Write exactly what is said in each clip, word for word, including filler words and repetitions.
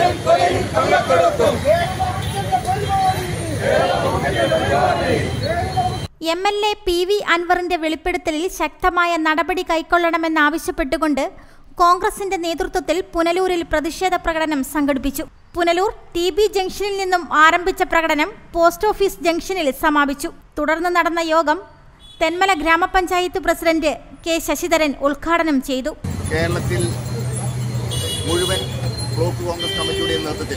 M L A P V അൻവറിന്റെ വെളിപ്പെടുത്തലിൽ ശക്തമായ നടപടി കൈക്കൊള്ളണമെന്നാവശ്യപ്പെട്ടുകൊണ്ട് കോൺഗ്രസിന്റെ നേതൃത്വത്തിൽ പുനലൂരിൽ പ്രതിഷേധ പ്രകടനം സംഘടിപ്പിച്ചു. പുനലൂർ ടി ബി ജംഗ്ഷനിൽ നിന്നും ആരംഭിച്ച പ്രകടനം പോസ്റ്റ് ഓഫീസ് ജംഗ്ഷനിൽ സമാപിച്ചു. തുടർന്ന് നടന്ന യോഗം തെന്മല ഗ്രാമപഞ്ചായത്ത് പ്രസിഡന്റ് കെ ശശിധരൻ ഉദ്ഘാടനം ചെയ്തു. കേരളത്തിൽ മുഴുവൻ ബ്ലോക്ക് കോൺഗ്രസ് കമ്മിറ്റിയുടെ നേതൃത്വത്തിൽ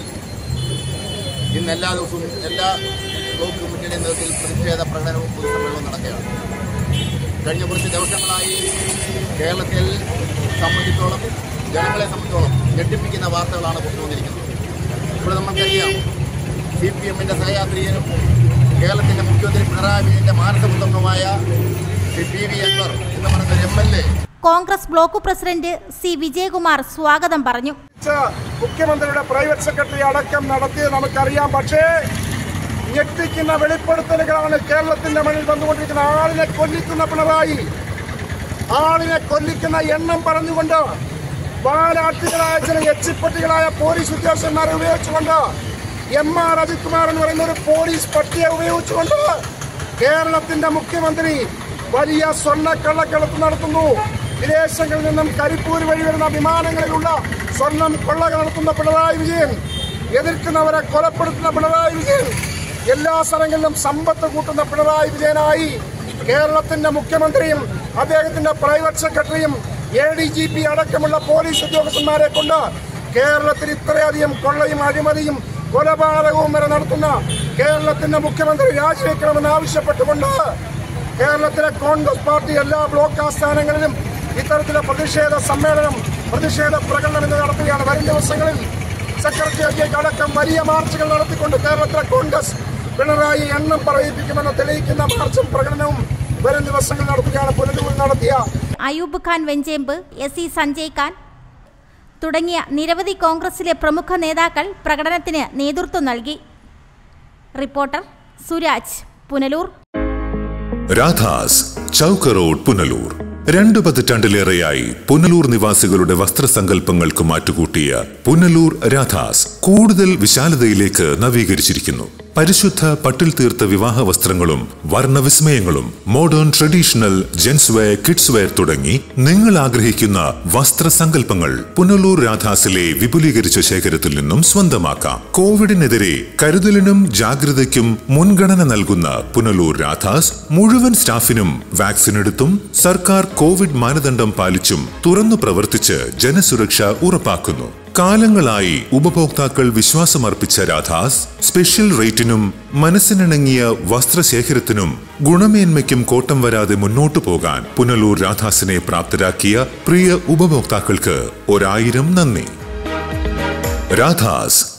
ഇന്ന് എല്ലാ ദിവസവും എല്ലാ ബ്ലോക്ക് കമ്മിറ്റിയുടെ നേതൃത്വത്തിൽ പ്രതിഷേധ പ്രകടനവും പൊതുസമ്മേളനവും നടക്കുകയാണ്. കഴിഞ്ഞ കുറച്ച് ദിവസങ്ങളായി കേരളത്തിൽ സംബന്ധിച്ചോളം ജനങ്ങളെ സംബന്ധിച്ചോളം ഞെട്ടിപ്പിക്കുന്ന വാർത്തകളാണ് പുറത്തുവന്നിരിക്കുന്നത്. ഇവിടെ നമുക്കറിയാം, സി പി എമ്മിൻ്റെ സഹയാത്രികനും കേരളത്തിൻ്റെ മുഖ്യമന്ത്രി പിണറായി വിജയന്റെ മാനസപുത്രനുമായ ശ്രീ പി വി അൻവർ എന്ന് പറയുന്ന M L A Congress block president C Vijayakumar സ്വാഗതം പറഞ്ഞു. മുഖ്യമന്ത്രിയുടെ പ്രൈവറ്റ് സെക്രട്ടറി അടക്കം നടത്തിയത് നമുക്കറിയാം. പക്ഷേ ഞെട്ടിക്കുന്ന വെളിപ്പെടുത്തലുകളാണ് കേരളത്തിന്റെ മണ്ണിൽ വന്നുകൊണ്ടിരിക്കുന്ന. ആളിനെ കൊല്ലിക്കുന്ന പിണറായി, ആളിനെ കൊല്ലിക്കുന്ന എണ്ണം പറഞ്ഞുകൊണ്ട് വാലാട്ടികളായ ചില എച്ചിപ്പട്ടികളായ പോലീസ് ഉദ്യോഗസ്ഥന്മാരെ ഉപയോഗിച്ചുകൊണ്ട് എം ആർ അജിത് കുമാർ എന്ന് പറയുന്ന ഒരു പോലീസ് പട്ടിയെ ഉപയോഗിച്ചുകൊണ്ട് കേരളത്തിന്റെ മുഖ്യമന്ത്രി വലിയ സ്വർണ്ണ കള്ളക്കടത്ത് നടത്തുന്നു. വിദേശങ്ങളിൽ നിന്നും കരിപ്പൂർ വഴി വരുന്ന വിമാനങ്ങളിലുള്ള സ്വർണം കൊള്ള നടത്തുന്ന പിണറായി വിജയൻ, എതിർക്കുന്നവരെ കൊലപ്പെടുത്തുന്ന പിണറായി വിജയൻ, എല്ലാ സ്ഥലങ്ങളിലും സമ്പത്ത് കൂട്ടുന്ന പിണറായി വിജയനായി കേരളത്തിന്റെ മുഖ്യമന്ത്രിയും അദ്ദേഹത്തിന്റെ പ്രൈവറ്റ് സെക്രട്ടറിയും എ ഡി ജി പി അടക്കമുള്ള പോലീസ് ഉദ്യോഗസ്ഥന്മാരെ കൊണ്ട് കേരളത്തിൽ ഇത്രയധികം കൊള്ളയും അഴിമതിയും കൊലപാതകവും വരെ നടത്തുന്ന കേരളത്തിന്റെ മുഖ്യമന്ത്രി രാജിവെക്കണമെന്ന് ആവശ്യപ്പെട്ടുകൊണ്ട് കേരളത്തിലെ കോൺഗ്രസ് പാർട്ടി എല്ലാ ബ്ലോക്ക് ആസ്ഥാനങ്ങളിലും ഇത്തരത്തിലെ പ്രതിഷേധ സമ്മേളനം, പ്രതിഷേധ പ്രകടനം എന്ന് നടത്തുകയാണ്. വരും ദിവസങ്ങളിൽ സെക്രട്ടേറിയറ്റ് അടക്കം വലിയ മാർച്ചുകൾ നടത്തിക്കൊണ്ട് കേരളത്തിലെ കോൺഗ്രസ് പിണറായി എണ്ണം പറയിപ്പിക്കുമെന്ന് തെളിയിക്കുന്ന മാർച്ചും പ്രകടനവും വരും ദിവസങ്ങളിൽ നടത്തുകയാണ്. പുനലൂരിൽ നടത്തിയ അയൂബ് ഖാൻ വെഞ്ചേമ്പ്, എസ് ഇ സഞ്ജയ് ഖാൻ തുടങ്ങിയ നിരവധി കോൺഗ്രസിലെ പ്രമുഖ നേതാക്കൾ പ്രകടനത്തിന് നേതൃത്വം നൽകി. റിപ്പോർട്ടർ സുരാജ്, പുനലൂർ. രാധാസ്, ചൗക്ക് റോഡ്, പുനലൂർ. രണ്ടു പതിറ്റാണ്ടിലേറെയായി പുനലൂർ നിവാസികളുടെ വസ്ത്രസങ്കല്പങ്ങൾക്ക് മാറ്റുകൂട്ടിയ പുനലൂർ രാധാസ് കൂടുതൽ വിശാലതയിലേക്ക് നവീകരിച്ചിരിക്കുന്നു. പരിശുദ്ധ പട്ടിൽ തീർത്ത വിവാഹ വസ്ത്രങ്ങളും വർണ്ണവിസ്മയങ്ങളും modern traditional gents wear, kids wear തുടങ്ങി നിങ്ങൾ ആഗ്രഹിക്കുന്ന വസ്ത്രസങ്കല്പങ്ങൾ പുനലൂർ രാധാസിലെ വിപുലീകരിച്ച ശേഖരത്തിൽ നിന്നും സ്വന്തമാക്കാം. കോവിഡിനെതിരെ കരുതലിനും ജാഗ്രതയ്ക്കും മുൻഗണന നൽകുന്ന പുനലൂർ രാധാസ് മുഴുവൻ സ്റ്റാഫിനും വാക്സിൻ എടുത്തും സർക്കാർ കോവിഡ് മാനദണ്ഡം പാലിച്ചും തുറന്നു പ്രവർത്തിച്ച് ജനസുരക്ഷ ഉറപ്പാക്കുന്നു. കാലങ്ങളായി ഉപഭോക്താക്കൾ വിശ്വാസമർപ്പിച്ച രാധാസ് സ്പെഷ്യൽ റേറ്റിനും മനസ്സിനിണങ്ങിയ വസ്ത്രശേഖരത്തിനും ഗുണമേന്മയ്ക്കും കോട്ടം വരാതെ മുന്നോട്ടു പോകാൻ പുനലൂർ രാധാസിനെ പ്രാപ്തരാക്കിയ പ്രിയ ഉപഭോക്താക്കൾക്ക് ഒരായിരം നന്ദി. രാധാസ്.